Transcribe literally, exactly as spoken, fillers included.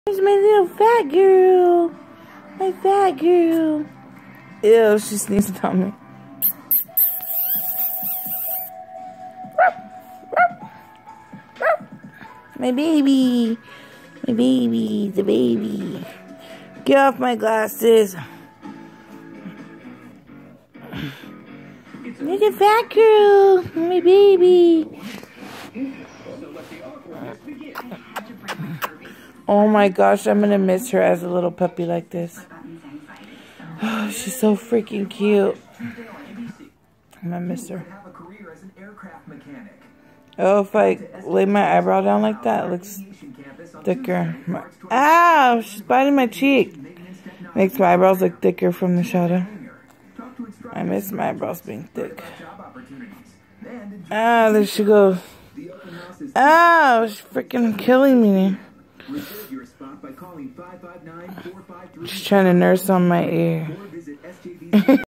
Here's my little fat girl. My fat girl. Ew, she sneezed on me. My baby. My baby. The baby. Get off my glasses. Little fat girl. My baby. Oh my gosh, I'm gonna miss her as a little puppy like this. Oh, she's so freaking cute. I'm gonna miss her. Oh, if I lay my eyebrow down like that, it looks thicker. Ow! She's biting my cheek. Makes my eyebrows look thicker from the shadow. I miss my eyebrows being thick. Ah, there she goes. Ow! She's freaking killing me. She's trying to nurse on my ear.